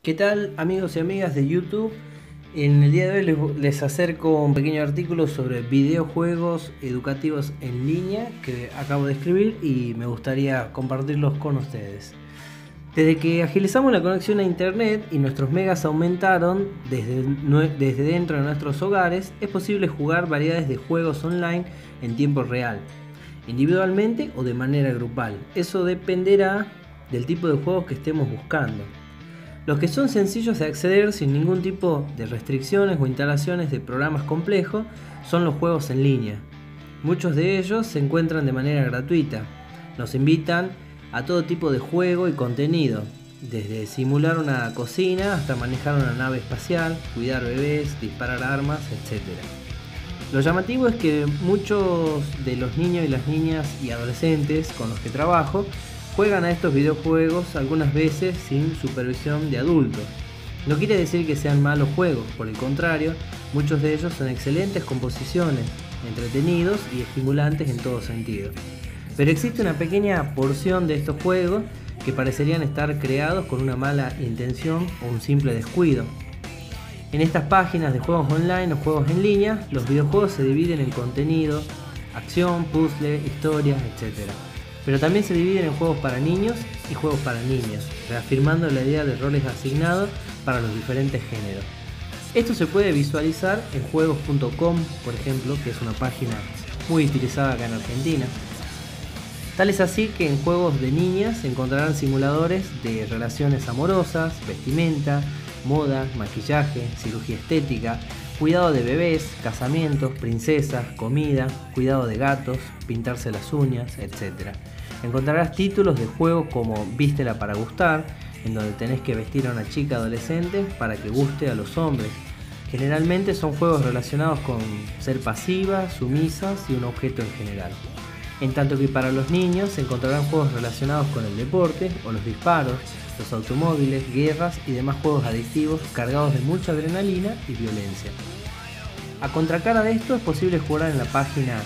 ¿Qué tal, amigos y amigas de YouTube? En el día de hoy les acerco un pequeño artículo sobre videojuegos educativos en línea que acabo de escribir y me gustaría compartirlos con ustedes. Desde que agilizamos la conexión a internet y nuestros megas aumentaron desde dentro de nuestros hogares, es posible jugar variedades de juegos online en tiempo real, individualmente o de manera grupal. Eso dependerá del tipo de juegos que estemos buscando. Los que son sencillos de acceder sin ningún tipo de restricciones o instalaciones de programas complejos son los juegos en línea. Muchos de ellos se encuentran de manera gratuita. Nos invitan a todo tipo de juego y contenido, desde simular una cocina hasta manejar una nave espacial, cuidar bebés, disparar armas, etc. Lo llamativo es que muchos de los niños y las niñas y adolescentes con los que trabajo juegan a estos videojuegos algunas veces sin supervisión de adultos. No quiere decir que sean malos juegos, por el contrario, muchos de ellos son excelentes composiciones, entretenidos y estimulantes en todo sentido. Pero existe una pequeña porción de estos juegos que parecerían estar creados con una mala intención o un simple descuido. En estas páginas de juegos online o juegos en línea, los videojuegos se dividen en contenido, acción, puzzle, historias, etc. Pero también se dividen en juegos para niños y juegos para niñas, reafirmando la idea de roles asignados para los diferentes géneros. Esto se puede visualizar en juegos.com, por ejemplo, que es una página muy utilizada acá en Argentina. Tal es así que en juegos de niñas encontrarán simuladores de relaciones amorosas, vestimenta, moda, maquillaje, cirugía estética, cuidado de bebés, casamientos, princesas, comida, cuidado de gatos, pintarse las uñas, etc. Encontrarás títulos de juegos como Vístela para gustar, en donde tenés que vestir a una chica adolescente para que guste a los hombres. Generalmente son juegos relacionados con ser pasivas, sumisas y un objeto en general. En tanto que para los niños se encontrarán juegos relacionados con el deporte o los disparos, los automóviles, guerras y demás juegos adictivos cargados de mucha adrenalina y violencia. A contracara de esto es posible jugar en la página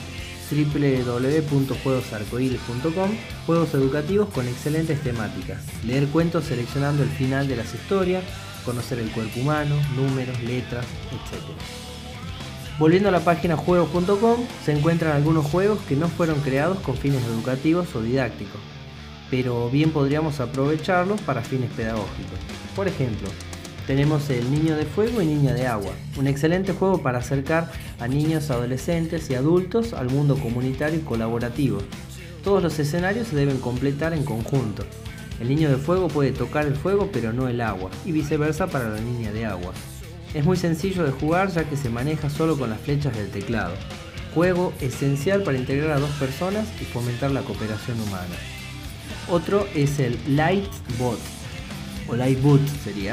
www.juegosarcoiris.com juegos educativos con excelentes temáticas, leer cuentos seleccionando el final de las historias, conocer el cuerpo humano, números, letras, etc. Volviendo a la página juegos.com, se encuentran algunos juegos que no fueron creados con fines educativos o didácticos, pero bien podríamos aprovecharlos para fines pedagógicos. Por ejemplo, tenemos el Niño de Fuego y Niña de Agua, un excelente juego para acercar a niños, adolescentes y adultos al mundo comunitario y colaborativo. Todos los escenarios se deben completar en conjunto. El Niño de Fuego puede tocar el fuego pero no el agua, y viceversa para la Niña de Agua. Es muy sencillo de jugar ya que se maneja solo con las flechas del teclado. Juego esencial para integrar a dos personas y fomentar la cooperación humana. Otro es el Lightbot, o Lightboot sería.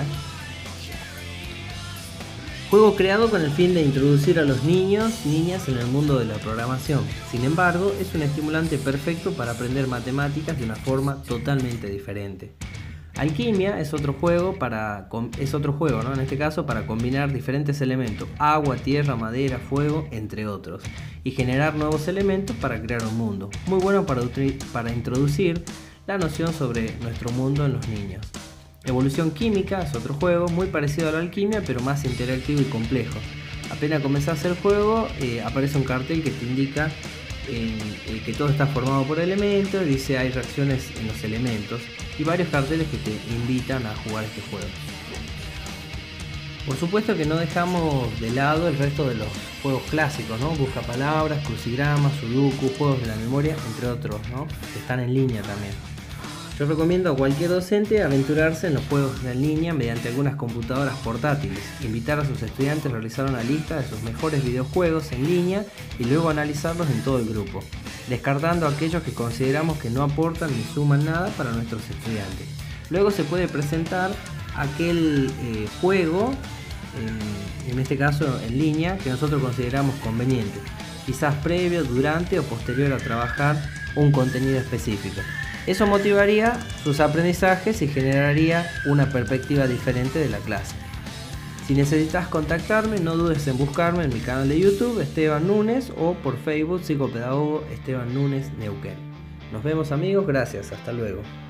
Juego creado con el fin de introducir a los niños, niñas en el mundo de la programación. Sin embargo, es un estimulante perfecto para aprender matemáticas de una forma totalmente diferente. Alquimia es otro juego, ¿no? En este caso para combinar diferentes elementos, agua, tierra, madera, fuego, entre otros, y generar nuevos elementos para crear un mundo. Muy bueno para introducir la noción sobre nuestro mundo en los niños. Evolución Química es otro juego muy parecido a la alquimia, pero más interactivo y complejo. Apenas comenzás el juego, aparece un cartel que te indica que todo está formado por elementos, dice hay reacciones en los elementos y varios carteles que te invitan a jugar este juego. Por supuesto que no dejamos de lado el resto de los juegos clásicos, ¿no? Buscapalabras, crucigramas, sudoku, juegos de la memoria, entre otros, ¿no? Que están en línea también. Yo recomiendo a cualquier docente aventurarse en los juegos en línea mediante algunas computadoras portátiles, invitar a sus estudiantes a realizar una lista de sus mejores videojuegos en línea y luego analizarlos en todo el grupo, descartando aquellos que consideramos que no aportan ni suman nada para nuestros estudiantes. Luego se puede presentar aquel juego, en este caso en línea, que nosotros consideramos conveniente, quizás previo, durante o posterior a trabajar un contenido específico. Eso motivaría sus aprendizajes y generaría una perspectiva diferente de la clase. Si necesitas contactarme, no dudes en buscarme en mi canal de YouTube, Esteban Núñez, o por Facebook, Psicopedagogo Esteban Núñez Neuquén. Nos vemos, amigos, gracias, hasta luego.